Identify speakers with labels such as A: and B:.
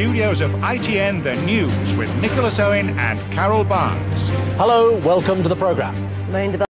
A: studios of ITN The News with Nicholas Owen and Carol Barnes.
B: Hello, welcome to the programme.